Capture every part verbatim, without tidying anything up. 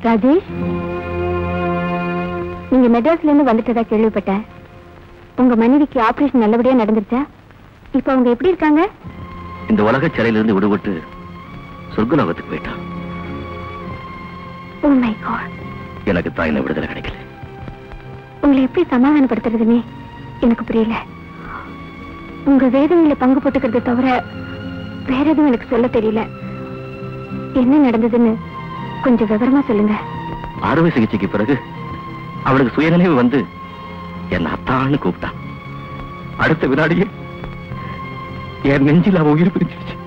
ராஜேஷ், நீங்க மெட்ராஸ்ல இருந்து வந்துட்டதா கேள்விப்பட்டேன். உங்க மனைவிக்கு ஆபரேஷன் நல்லபடியா நடந்துருச்சா? இப்ப அவங்க எப்படி இருக்காங்க? இந்த உலக சிறையில இருந்து விடுபட்டு சொர்க்கலோகத்துக்கு போயிட்டான். Oh my God. எனக்கு தாயின விடுதலை கிடைக்கல. உங்களை எப்படி சமாதானப்படுத்துறதுன்னு எனக்கு புரியல. உங்க வேதனையில பங்கு போட்டுக்கிறத தவிர வேற எதுவும் எனக்கு சொல்ல தெரியல. என்ன நடந்ததுன்னு கொஞ்சம் விவரமா சொல்லுங்க. அறுவை சிகிச்சைக்கு பிறகு அவளுக்கு சுயநினைவு வந்து என்ன அத்தான்னு கூப்பிட்டான். அடுத்த வினாடியே என் நெஞ்சில் அவ உயிர் பிரிச்சிருச்சு.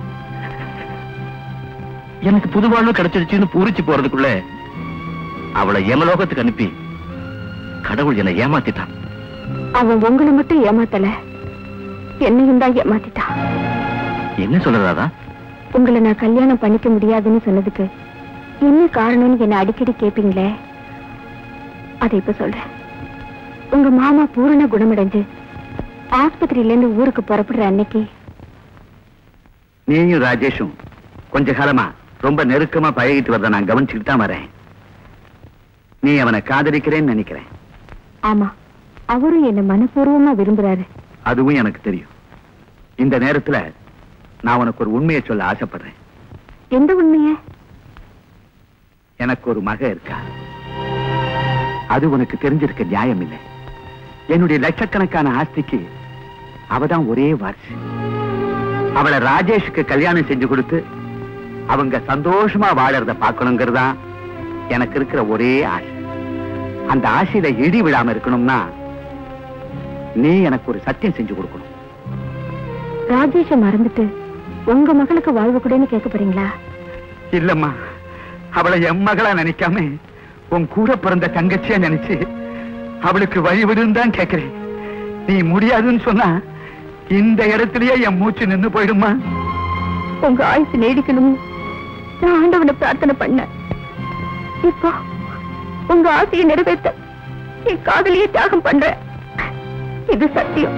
எனக்கு புது வாழ்வு கிடைச்சிருச்சுன்னு பூரிச்சு போறதுக்குள்ள அவளை யமலோகத்துக்கு அனுப்பி கடவுள் என்னை ஏமாத்திட்டான். அவன் உங்களை மட்டும் ஏமாத்தல, என்னையும் தான் ஏமாத்திட்டான். என்ன சொல்றதா? உங்களை நான் கல்யாணம் பண்ணிக்க முடியாதுன்னு சொன்னதுக்கு என்ன காரணம்னு என்ன அடிக்கடி கேட்பீங்களே, அதை இப்ப சொல்றேன். உங்க மாமா பூரண குணமடைஞ்சு ஆஸ்பத்திரியில இருந்து ஊருக்கு புறப்படுற அன்னைக்கு நீயும் ராஜேஷும் கொஞ்ச காலமா ரொம்ப நெருக்கமா பழகிட்டு வரத நான் கவனிச்சுட்டு தான் வரேன். நீ அவனை காதலிக்கிறேன்னு நினைக்கிறேன். ஆமா, அவரும் என்ன மனப்பூர்வமா விரும்புறாரு. அதுவும் எனக்கு தெரியும். இந்த நேரத்துல நான் உனக்கு ஒரு உண்மையை சொல்ல ஆசைப்படுறேன். எந்த உண்மைய? எனக்கு ஒரு மக இருக்கா. அது உனக்கு தெரிஞ்சிருக்க நியாயம் இல்லை. என்னுடைய லட்சக்கணக்கான ஆஸ்திக்கு அவதான் ஒரே வாரிசு. அவளை ராஜேஷுக்கு கல்யாணம் செஞ்சு கொடுத்து அவங்க சந்தோஷமா வாழறத பார்க்கணுங்கிறதா எனக்கு இருக்கிற ஒரே ஆசை. அந்த ஆசையில இடி விழாம இருக்கணும்னா நீ எனக்கு ஒரு சத்தியம் செஞ்சு கொடுக்கணும். ராஜேஷ மறந்துட்டு உங்க மகளுக்கு வாழ்வு கூடன்னு கேட்க போறீங்களா? இல்லம்மா, அவளை என் மகளா நினைக்காம உன் கூட பிறந்த தங்கச்சியா நினைச்சு அவளுக்கு வழிவிடுன்னு தான் கேட்கிறேன். நீ முடியாதுன்னு சொன்னா இந்த இடத்துலயே என் மூச்சு நின்னு போயிடுமா? உங்க ஆயுசு நீடிக்கணும் நான் ஆண்டவனை பிரார்த்தனை பண்ண. இப்போ உங்க ஆசையை நிறைவேற்ற என் காதலியை தியாகம் பண்றேன். இது சத்தியம்.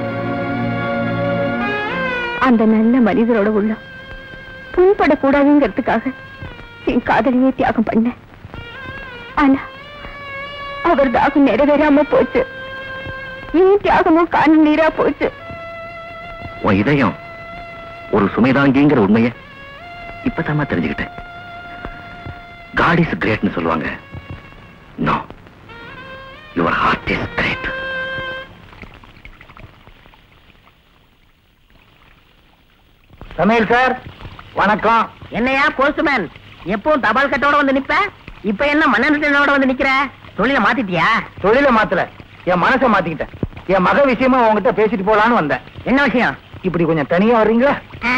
அந்த நல்ல மனிதரோட உள்ள புண்படக்கூடாதுங்கிறதுக்காக என் காதலியை தியாகம் பண்ண. ஆனா அவர் தாகம் நிறைவேறாம போச்சு. என் தியாகமும் காணல் நீரா போச்சு. உன் இதயம் ஒரு சுமைதாங்கிங்கிற உண்மையை இப்பதாமா தெரிஞ்சுக்கிட்டேன். God is greatனு சொல்லுவாங்க. No, your heart is great. சமையல் சார், வணக்கம். என்னையா போஸ்ட்மேன், எப்பவும் தபால் கட்டோட வந்து நிப்ப, இப்ப என்ன மண்ணெண்ணோட வந்து நிக்கிற? தொழில மாத்திட்டியா? தொழில மாத்தல, என் மனசை மாத்திக்கிட்டேன். என் மக விஷயமா உங்ககிட்ட பேசிட்டு போலான்னு வந்தேன். என்ன விஷயம்? இப்படி கொஞ்சம் தனியா வர்றீங்களா?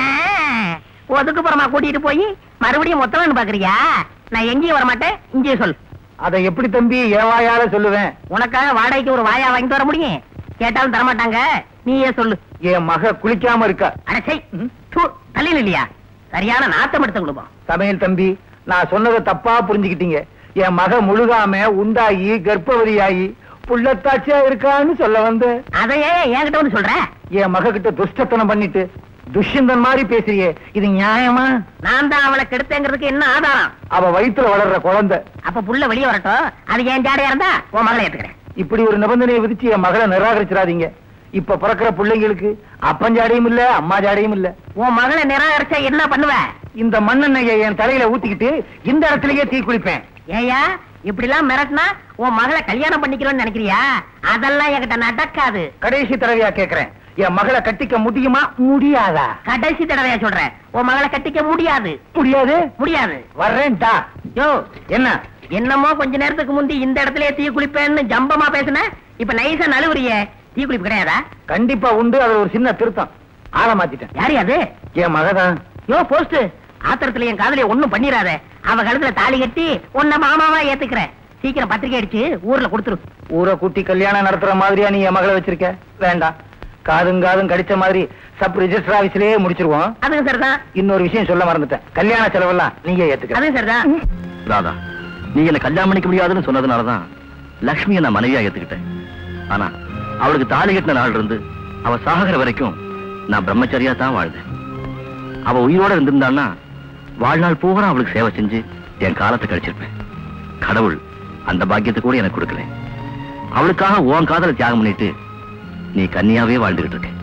ஒதுக்குப்புறமா கூட்டிட்டு போய் மறுபடியும் மொத்தம்னு பாக்குறியா? நான் எங்கேயும் வர மாட்டேன், இங்கேயே சொல். அதை எப்படி தம்பி என் வாயால சொல்லுவேன்? உனக்காக வாடகைக்கு ஒரு வாயா வாங்கிட்டு வர முடியும்? கேட்டாலும் தரமாட்டாங்க, நீயே சொல்லு. என் மக குளிக்காம இருக்கா. அடச்சை, தலையில் இல்லையா? சரியான நாத்தம் எடுத்த குடும்பம். சமையல் தம்பி, நான் சொன்னதை தப்பா புரிஞ்சுக்கிட்டீங்க. என் மக முழுகாம உண்டாகி கர்ப்பவதியாகி புள்ளத்தாட்சியா இருக்கான்னு சொல்ல வந்து. அதையே என்கிட்ட வந்து சொல்ற? என் மக கிட்ட துஷ்டத்தனம் பண்ணிட்டு துஷ்யந்தன் மாதிரி பேசுறியே, இது நியாயமா? நான் தான் அவளை கெடுத்தேங்கிறதுக்கு என்ன ஆதாரம்? அவ வயிற்றுல வளர்ற குழந்தை. அப்ப புள்ள வெளியே வரட்டும், அது என் ஜாடையா இருந்தா உன் மகளை ஏத்துக்கிறேன். இப்படி ஒரு நிபந்தனையை விதிச்சு என் மகளை நிராகரிச்சிடாதீங்க. இப்ப பிறக்கிற பிள்ளைங்களுக்கு அப்பஞ்சாடையும் இல்ல, அம்மா ஜாடையும் இல்ல. உன் மகளை நிராகரிச்சா என்ன பண்ணுவ? இந்த மண்ணெண்ணெயை என் தலையில ஊத்திக்கிட்டு இந்த இடத்துலயே தீ குளிப்பேன். ஏயா இப்படி எல்லாம் மிரட்டினா உன் மகளை கல்யாணம் பண்ணிக்கலாம்னு நினைக்கிறியா? அதெல்லாம் என்கிட்ட நடக்காது. கடைசி தடவையா கேக்குறேன், என் மகளை கட்டிக்க முடியுமா முடியாதா? கடைசி தடவையா சொல்றேன், உன் மகளை கட்டிக்க முடியாது. முடியாது முடியாது. வர்றேன்டா. யோ என்ன என்னமோ கொஞ்ச நேரத்துக்கு முந்தி இந்த இடத்துலயே தீ குளிப்பேன்னு ஜம்பமா பேசுன, இப்ப நைசா நழுவுறிய. தீ குளிப்பு கிடையாதா? கண்டிப்பா உண்டு. அது ஒரு சின்ன திருத்தம். ஆள மாத்திட்டேன். யாரு அது? என் மகதான். யோ போஸ்ட், ஆத்திரத்துல என் காதலிய ஒண்ணும் பண்ணிராத. அவ கழுத்துல தாலி கட்டி உன்ன மாமாவா ஏத்துக்கிறேன். சீக்கிரம் பத்திரிக்கை அடிச்சு ஊர்ல கொடுத்துரு. ஊரை கூட்டி கல்யாணம் நடத்துற மாதிரியா நீ என் மகளை வச்சிருக்க? வேண்டாம். காதும் காதும் கடிச்ச மாதிரி சப் ரிஜிஸ்டர் ஆபீஸ்லயே முடிச்சிருவோம். அதுவும் சரிதான். இன்னொரு விஷயம் சொல்ல மறந்துட்டேன், கல்யாண செலவெல்லாம் நீங்க ஏத்துக்க. அதுவும் சரிதான். ராதா, நீ என்ன கல்யாணம் பண்ணிக்க முடியாதுன்னு சொன்னதுனாலதான் லட்சுமியை நான் மனைவியா ஏத்துக்கிட்டேன். ஆனா அவளுக்கு தாலி கட்டின நாள் இருந்து அவ சாகிற வரைக்கும் நான் பிரம்மச்சரியா தான் வாழ்ந்தேன். அவ உயிரோட இருந்திருந்தான்னா வாழ்நாள் பூரா அவளுக்கு சேவை செஞ்சு என் காலத்தை கழிச்சிருப்பேன். கடவுள் அந்த பாக்கியத்தை கூட எனக்கு கொடுக்கல. அவளுக்காக உன் காதலை தியாகம் பண்ணிட்டு நீ கன்னியாவே வாழ்ந்துகிட்டு இருக்க.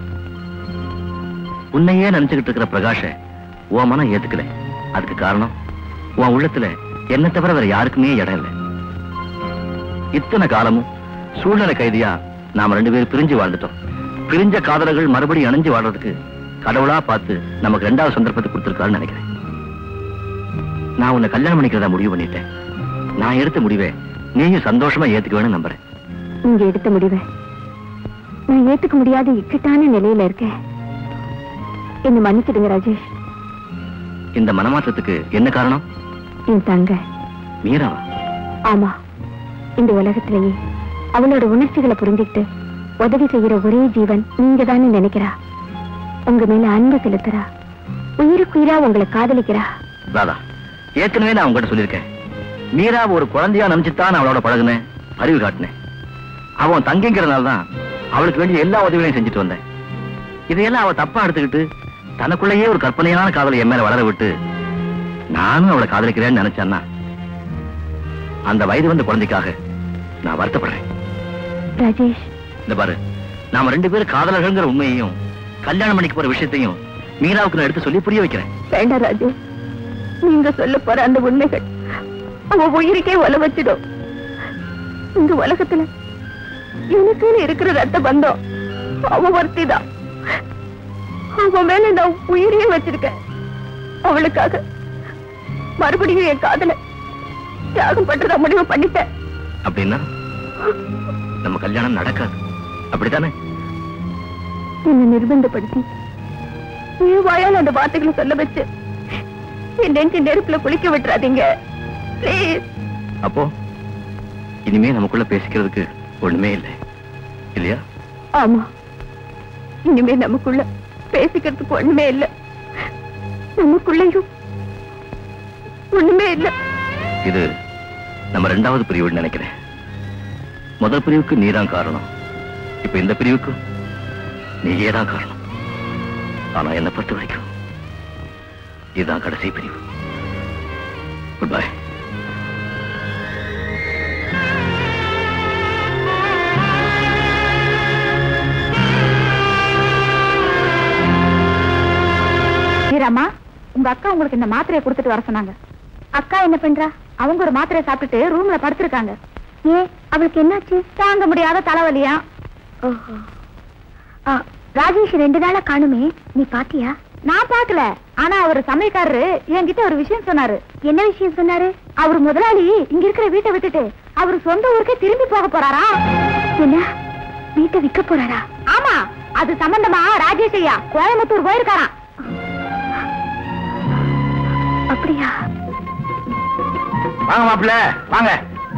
உன்னையே நினைச்சுக்கிட்டு இருக்கிற பிரகாஷ உன் மனம் ஏத்துக்கல. அதுக்கு காரணம் உன் உள்ளத்துல என்ன தவிர வேற யாருக்குமே இடம் இல்லை. இத்தனை காலமும் சூழ்நிலை கைதியா நாம ரெண்டு பேரும் பிரிஞ்சு வாழ்ந்துட்டோம். பிரிஞ்ச காதலர்கள் மறுபடியும் அணைஞ்சு வாழ்றதுக்கு கடவுளா பார்த்து நமக்கு ரெண்டாவது சந்தர்ப்பத்தை கொடுத்திருக்காருன்னு நினைக்கிறேன். நான் உன்னை கல்யாணம் பண்ணிக்கிறதா முடிவு பண்ணிட்டேன். நான் எடுத்த முடிவை நீயும் சந்தோஷமா ஏத்துக்குவேன்னு நம்புறேன். நீங்க எடுத்த முடிவை நான் ஏத்துக்க முடியாத இக்கட்டான நிலையில இருக்கேன். என்ன மன்னிச்சிடுங்க ராஜேஷ். இந்த மனமாற்றத்துக்கு என்ன காரணம்? என் தங்க மீராவா? ஆமா, இந்த உலகத்திலேயே அவளோட உணர்ச்சிகளை புரிஞ்சுக்கிட்டு உதவி செய்யற ஒரே ஜீவன் நீங்க தானே நினைக்கிறா. உங்க மேல அன்பு செலுத்துறா, உயிருக்குயிரா உங்களை காதலிக்கிறா. ராதா, ஏற்கனவே நான் உங்ககிட்ட சொல்லியிருக்கேன். மீரா ஒரு குழந்தையா நினைச்சுதான் அவளோட பழகுனேன், அறிவு காட்டினேன். அவன் தங்கிங்கிறதுனால தான் அவளுக்கு வேண்டிய எல்லா உதவிகளையும் செஞ்சுட்டு வந்தேன். இதையெல்லாம் அவ தப்பா எடுத்துக்கிட்டு தனக்குள்ளேயே ஒரு கற்பனையான காதலை என் மேல வளர விட்டு நானும் அவளை காதலிக்கிறேன்னு நினைச்சேன்னா அந்த வயது வந்த குழந்தைக்காக நான் வருத்தப்படுறேன். ராஜேஷ், இந்த பாரு, நாம ரெண்டு பேரும் காதலர்கள்ங்கிற உண்மையையும் கல்யாணம் பண்ணிக்க போற விஷயத்தையும் மீராவுக்கு நான் எடுத்து சொல்லி புரிய வைக்கிறேன். வேண்டாம் ராஜேஷ், நீங்க சொல்ல போற அந்த உண்மைகள் அவ உயிருக்கே ஒல வச்சிடும். இந்த உலகத்துல எனக்குன்னு இருக்கிற ரத்த பந்தம் அவ ஒருத்திதான். அவ மேல நான் உயிரையே வச்சிருக்கேன். அவளுக்காக மறுபடியும் என் காதல தியாகம் பண்றதா முடிவு பண்ணிட்டேன். அப்படின்னா நம்ம கல்யாணம் நடக்காது, அப்படித்தானே? என்ன நிர்பந்தப்படுத்தி என் வாயால் அந்த வார்த்தைகளை சொல்ல வச்சு என் நெஞ்சு நெருப்புல குளிக்க விட்டுறாதீங்க பிளீஸ். அப்போ இனிமே நமக்குள்ள பேசிக்கிறதுக்கு ஒண்ணுமே இல்லை, இல்லையா? ஆமா, இனிமே நமக்குள்ள பேசிக்கிறதுக்கு ஒண்ணுமே இல்ல. நமக்குள்ளையும் ஒண்ணுமே இல்ல. இது நம்ம ரெண்டாவது பிரிவுன்னு நினைக்கிறேன். முதல் பிரிவுக்கு நீதான் காரணம், இப்ப இந்த பிரிவுக்கு நீயே தான் காரணம். ஆனா என்னை பொறுத்த வரைக்கும் இதுதான் கடைசி பிரிவு. Good bye. அம்மா, உங்க அக்கா உங்களுக்கு இந்த மாத்திரையை கொடுத்துட்டு வர சொன்னாங்க. அக்கா என்ன பண்றா? அவங்க ஒரு மாத்திரையை சாப்பிட்டுட்டு ரூம்ல படுத்திருக்காங்க. ஏன், அவளுக்கு என்னாச்சு? தாங்க முடியாத தலைவலியா. ஓஹோ. ராஜேஷ் ரெண்டு நாளா காணுமே, நீ பாத்தியா? நான் பாக்கல, ஆனா அவர் சமையக்காரரு என்கிட்ட ஒரு விஷயம் சொன்னாரு. என்ன விஷயம் சொன்னாரு? அவர் முதலாளி இங்க இருக்கிற வீட்டை விட்டுட்டு அவர் சொந்த ஊருக்கே திரும்பி போக போறாரா. என்ன, வீட்டை விற்க போறாரா? ஆமா, அது சம்பந்தமா ராஜேஷ் ஐயா கோயம்புத்தூர் போயிருக்காராம். அப்படியா? வாங்க மாப்பிள்ள, வாங்க.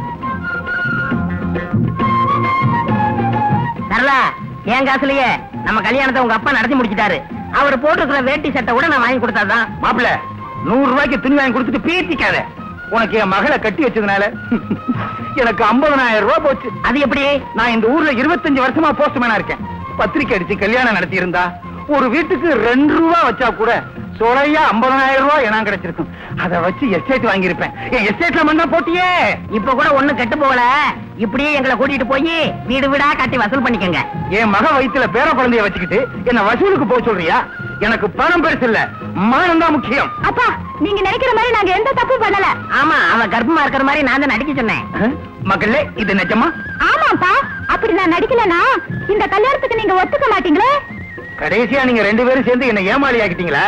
சரளா, என் காசுலயே நம்ம கல்யாணத்தை உங்க அப்பா நடத்தி முடிச்சிட்டாரு. அவர் போட்டுக்கிற வேட்டி சட்டை கூட நான் வாங்கி கொடுத்தாதான். மாப்பிள்ள, நூறு ரூபாய்க்கு துணி வாங்கி கொடுத்துட்டு பீத்திக்காத. உனக்கு என் மகளை கட்டி வச்சதுனால எனக்கு ஐம்பதனாயிரம் ரூபாய் போச்சு. அது எப்படி? நான் இந்த ஊர்ல இருபத்தஞ்சு வருஷமா போஸ்ட்மேனா இருக்கேன். பத்திரிக்கை அடிச்சு கல்யாணம் நடத்தி இருந்தா ஒரு வீட்டுக்கு ரெண்டு ரூபா வச்சா கூட சொலையா ஐம்பதனாயிரம் ரூபாய் என்ன கிடைச்சிருக்கும். அதை வச்சு எஸ்டேட் வாங்கியிருப்பேன். என் எஸ்டேட்ல மண்ணா போட்டியே. இப்ப கூட ஒண்ணு கெட்டு போகல. இப்படியே எங்களை கூட்டிட்டு போய் வீடு வீடா கட்டி வசூல் பண்ணிக்கங்க. என் மக வயிற்றுல பேர குழந்தைய வச்சுக்கிட்டு என்ன வசூலுக்கு போக சொல்றியா? எனக்கு பணம் பெருசு இல்ல, மானம் தான் முக்கியம். அப்பா, நீங்க நினைக்கிற மாதிரி நாங்க எந்த தப்பும் பண்ணல. ஆமா, அவ கர்ப்பமா இருக்கிற மாதிரி நான் தான் நடிக்க சொன்னேன். மக்களே, இது நிஜமா? ஆமாப்பா, அப்படி நான் நடிக்கலனா இந்த கல்யாணத்துக்கு நீங்க ஒத்துக்க மாட்டீங்களே. கடைசியா நீங்க ரெண்டு பேரும் சேர்ந்து என்ன ஏமாளி ஆக்கிட்டீங்களா?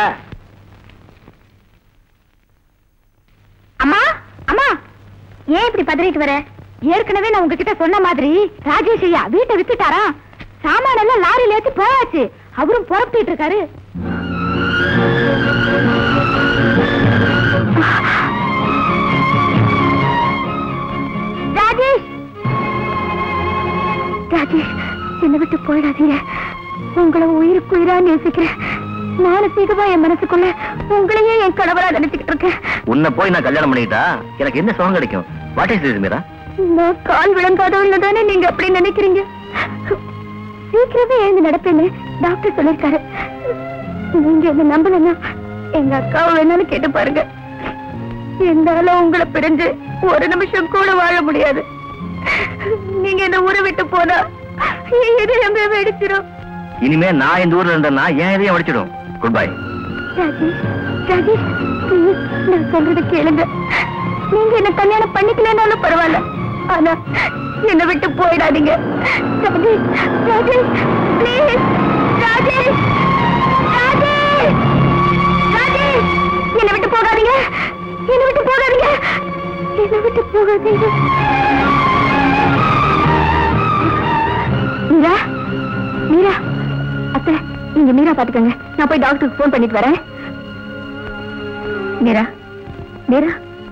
அம்மா, அம்மா, ஏன் இப்படி பதறிட்டு வர? ஏற்கனவே நான் உங்ககிட்ட சொன்ன மாதிரி ராஜேஷ் ஐயா வீட்டை வித்துட்டாரா. சாமான எல்லாம் லாரியில ஏத்தி போயாச்சு. அவரும் புறப்பட்டு இருக்காரு. ராஜேஷ், ராஜேஷ், என்னை விட்டு போயிடாதீங்க. உங்களை உயிருக்கு உயிரா நேசிக்கிறேன். மானசீகமா என் மனசுக்குள்ள உங்களையே என் கணவரா நினைச்சுக்கிட்டு இருக்கேன். உன்னை போய் நான் கல்யாணம் பண்ணிட்டா எனக்கு என்ன சுகம் கிடைக்கும்? What is this Meera? நான் கால் விளங்காதவங்க தானே நீங்க அப்படி நினைக்கிறீங்க. சீக்கிரமே எழுந்து நடப்பேன்னு டாக்டர் சொல்லிருக்காரு. நீங்க என்ன நம்பலன்னா எங்க அக்காவை வேணாலும் கேட்டு பாருங்க. என்னால உங்களை பிரிஞ்சு ஒரு நிமிஷம் கூட வாழ முடியாது. நீங்க இந்த ஊரை விட்டு போனா இதயம் வெடிச்சிடும். இனிமே நான் இந்த ஊர்ல இருந்தேன்னா ஏன் இதையும் வெடிச்சிடும். Good bye. Rajesh, Rajesh, please, நான் சொல்றத கேளுங்க. நீங்க என்ன கல்யாணம் பண்ணிக்கலனாலும் பரவாயில்ல, ஆனா என்ன விட்டு போயிடாதீங்க. ராஜேஷ், ராஜேஷ், please, ராஜேஷ், ராஜேஷ், ராஜேஷ், என்ன விட்டு போகாதீங்க, என்ன விட்டு போகாதீங்க, என்ன விட்டு போகாதீங்க. மீரா, மீரா, அத்தை, நீங்க மீரா பாத்துக்கங்க, நான் போய் டாக்டருக்கு போன் பண்ணிட்டு வரேன். மீரா, மீரா.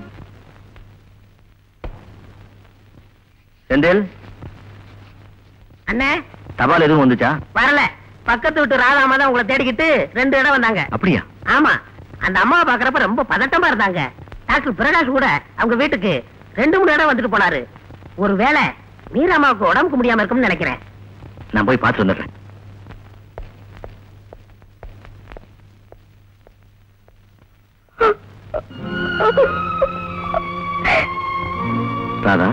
செந்தில், அண்ணே, தபால் எதுவும் வந்துச்சா? வரல. பக்கத்து விட்டு ராதாமா தான் உங்களை தேடிக்கிட்டு ரெண்டு இடம் வந்தாங்க. அப்படியா? ஆமா, அந்த அம்மாவை பாக்குறப்ப ரொம்ப பதட்டமா இருந்தாங்க. டாக்டர் பிரகாஷ் கூட அவங்க வீட்டுக்கு ரெண்டு மூணு இடம் வந்துட்டு போனாரு. ஒரு வேளை மீராமாவுக்கு உடம்புக்கு முடியாம இருக்கும்னு நினைக்கிறேன். நான் போய் பார்த்து வந்துடுறேன். ராதா,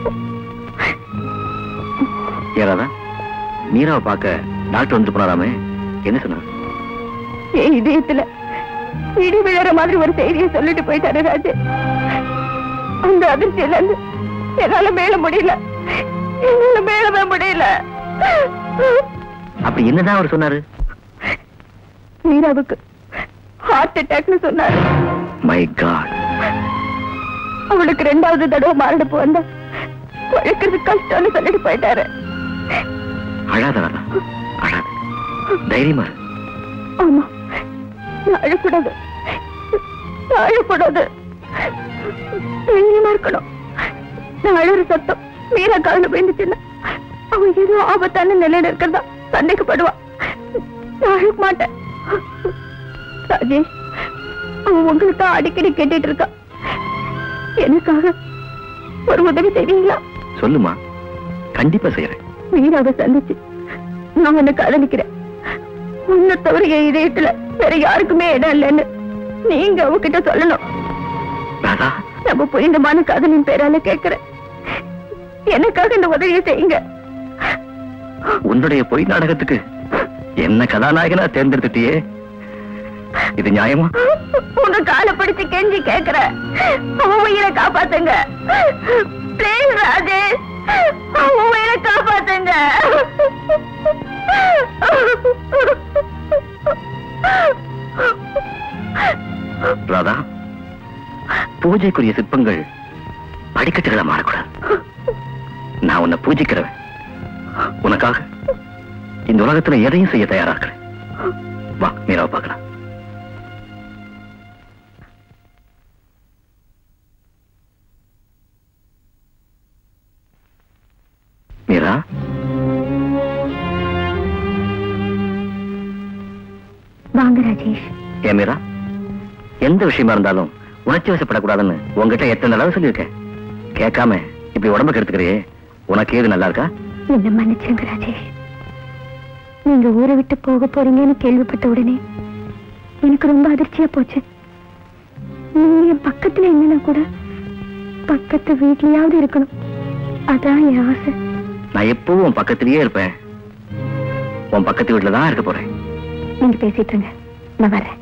ஏ ராதா, மீராவை பார்க்க டாக்டர் வந்துட்டு போனாராமே, என்ன சொன்னார்? என் இதயத்துல இடி விழற மாதிரி ஒரு செய்தியை சொல்லிட்டு போயிட்டாரு ராஜு. அந்த அதிர்ச்சியில இருந்து என்னால மேல முடியல, என்னால மேலவே முடியல. அப்படி என்னதான் அவர் சொன்னாரு? மீராவுக்கு ஹார்ட் அட்டாக்னு சொன்னாரு. My god. அவளுக்கு ரெண்டாவது தடவை மாரடைப்பு வந்தா பழக்கிறது கஷ்டம்னு சொல்லிட்டு போயிட்டாரு. அழாத ராதா, அழாத, தைரியமா. ஆமா, நான் அழக்கூடாது, நான் அழக்கூடாது, தைரியமா இருக்கணும். நான் அழற சத்தம் மீரா காதுல போயிருந்துச்சுன்னா அவன் ஏதோ ஆபத்தான நிலையில இருக்கிறதா சந்தேகப்படுவா. நான் அழக மாட்டேன். ராஜேஷ், அவன் உங்களுக்கு தான் அடிக்கடி கேட்டுட்டு இருக்கா. எனக்காக ஒரு உதவி செய்வீங்களா? சொல்லுமா, கண்டிப்பா செய்யறேன். மீராவை சந்திச்சு நான் உன்னை காதலிக்கிறேன், உன்னை தவிர என் இதயத்துல வேற யாருக்குமே இடம் இல்லைன்னு நீங்க அவகிட்ட சொல்லணும். ராதா, நம்ம புரிந்தமான காதலின் பேரால கேட்கிறேன், எனக்காக இந்த உதவியை செய்யுங்க. உன்னுடைய பொய் நாடகத்துக்கு என்ன கதாநாயகனா தேர்ந்தெடுத்துட்டியே, இது நியாயமா? உங்க காலை பிடிச்சு கெஞ்சி கேக்குற, அவன் உயிரை காப்பாத்துங்க பிளீஸ் ராஜேஷ், அவன் உயிரை காப்பாத்துங்க. ராதா, பூஜைக்குரிய சிற்பங்கள் படிக்கட்டுகளை மாறக்கூடாது. நான் உன்னை பூஜிக்கிறவன், உனக்காக இந்த உலகத்துல எதையும் செய்ய தயாரா இருக்கிறேன். வா, மீராவை பார்க்கலாம். மீரா, வாங்க ராஜேஷ். ஏன் மீரா, எந்த விஷயமா இருந்தாலும் உணர்ச்சி வசப்படக்கூடாதுன்னு உங்ககிட்ட எத்தனை தடவை சொல்லியிருக்கேன். கேட்காம இப்படி உடம்புக்கு எடுத்துக்கிறியே, உனக்கு ஏது நல்லா இருக்கா? என்ன மன்னிச்சுங்க ராஜேஷ், நீங்க ஊரை விட்டு போக போறீங்கன்னு கேள்விப்பட்ட உடனே எனக்கு ரொம்ப அதிர்ச்சியா போச்சு. நீங்க என் பக்கத்துல இல்லைன்னா கூட பக்கத்து வீட்லயாவது இருக்கணும், அதான் என் ஆசை. நான் எப்பவும் உன் பக்கத்திலேயே இருப்பேன், உன் பக்கத்து வீட்டுல தான் இருக்க போறேன். நீங்க பேசிட்டு இருங்க, நான் வரேன்.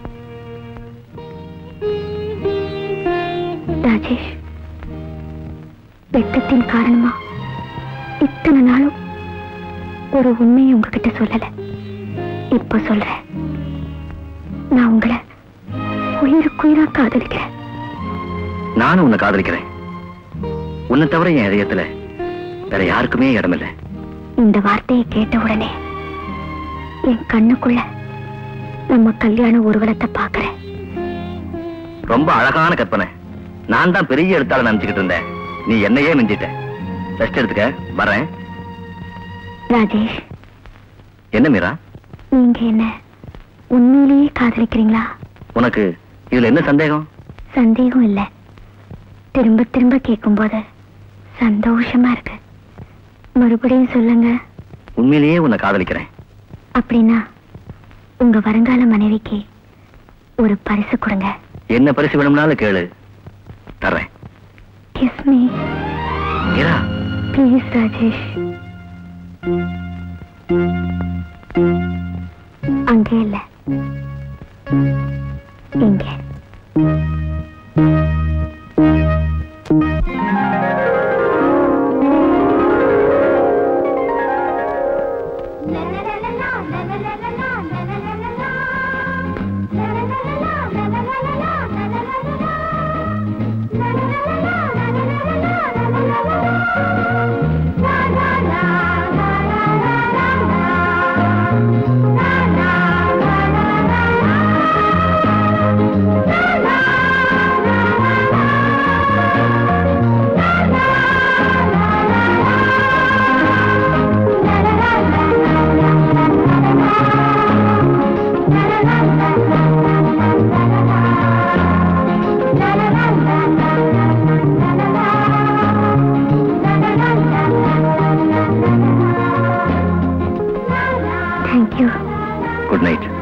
ராஜேஷ், வெட்டத்தின் காரணமா இத்தனை நாளும் ஒரு உண்மையை உங்ககிட்ட சொல்லல, இப்ப சொல்றேன். நான் உங்களை உயிருக்குயிரா காதலிக்கிறேன். நானும் உன்னை காதலிக்கிறேன். உன்னை தவிர என் இதயத்துல வேற யாருக்குமே இடமில்லை. இந்த வார்த்தையை கேட்ட உடனே என் கண்ணுக்குள்ள நம்ம கல்யாண ஊர்வலத்தை பாக்குறேன். ரொம்ப அழகான கற்பனை. நான் தான் பெரிய எழுத்தாளர் நினைச்சுக்கிட்டு இருந்தேன், நீ என்னையே மிஞ்சிட்ட. ரெஸ்ட் எடுத்துக்க, வரேன். ராஜேஷ், என்ன மீரா, நீங்க என்ன உண்மையிலேயே காதலிக்கிறீங்களா? உனக்கு இதுல என்ன சந்தேகம்? சந்தேகம் இல்ல, திரும்ப திரும்ப கேட்கும்போது சந்தோஷமா இருக்கு. மறுபடியும் சொல்லுங்க. உண்மையிலேயே உன்னை காதலிக்கிறேன். அப்படின்னா உங்க வருங்கால மனைவிக்கு ஒரு பரிசு கொடுங்க. என்ன பரிசு வேணும்னாலும் கேளு, தர்றேன். Kiss me. Meera. Please, Rajesh. அங்கே இல்ல, இங்கே. Good night.